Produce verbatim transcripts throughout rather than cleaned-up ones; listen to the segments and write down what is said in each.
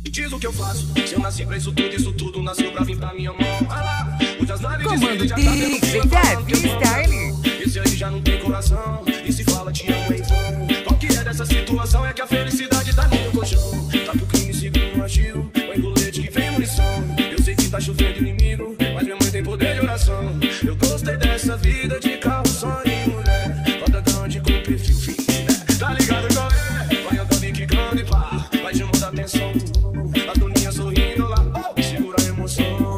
Diz o que eu faço, se eu nasci pra isso tudo, isso tudo nasceu pra vir pra minha mão. Ah lá, muitas naves Comando já tá tendo D J falando que eu Style. esse aí já não tem coração, e se fala te amo em vão. Qual que é dessa situação? É que a felicidade tá no meu colchão. Tá pro crime seguro no artigo, o engolete que vem munição. Eu sei que tá chovendo inimigo, mas minha mãe tem poder de oração. Eu gostei dessa vida de carro, sonho e mulher. Roda grande com perfil fim, né? Tá ligado qual é? Vai andando e quicando e pá, vai chamando a atenção. A Toninha sorrindo lá, oh, segura a emoção.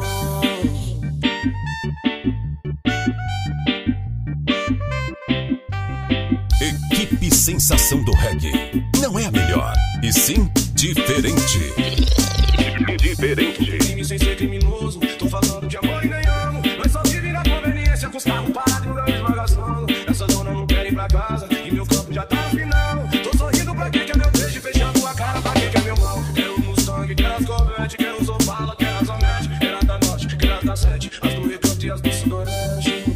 Equipe Sensação do Reggae. Não é a melhor, e sim diferente. Diferente. Crime sem ser criminoso, tô falando de amor e nem amo. Nós só vive na conveniência com os carros parados e o ganho esmagaçando. Essa dona não quer ir pra casa e meu campo já tá no final. Tô sorrindo pra quem quer meu beijo e fechando a cara pra quem quer meu mal. Quero Mustang, quero as Corvette, quero os Opala, quero as Amete, quero as da Norte, quero as da Sete, as do Recanto e as do Sudoeste.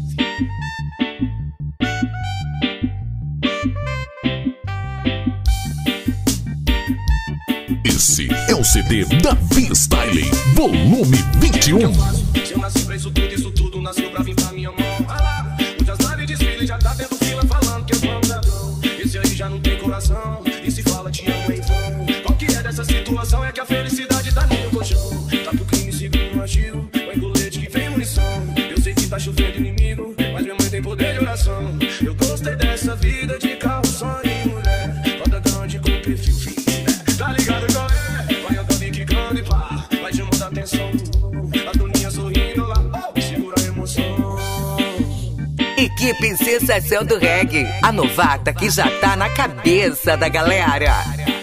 Esse é o C D da V-Style, volume vinte e um. Se eu nasci pra isso tudo, isso tudo nasceu pra vir pra minha mão. Ah lá, muitas naves desfile, já tá tendo fila falando que eu amo ladrão. Esse aí já não tem coração, e se fala te amo em vão. Qual que é dessa situação? É que a felicidade tá no meu colchão. Tá pro crime seguro no artigo, o engolete que vem munição. Eu sei que tá chovendo inimigo, mas minha mãe tem poder de oração. Eu gostei dessa vida de carro, sonho e mulher. Roda grande com perfil fim, né? Tá ligado qual é? Vai andando e quicando e pá, vai chamando a atenção. A Toninha sorrindo lá, oh, segura a emoção. Equipe Sensação do Reggae, a novata que já tá na cabeça da galera.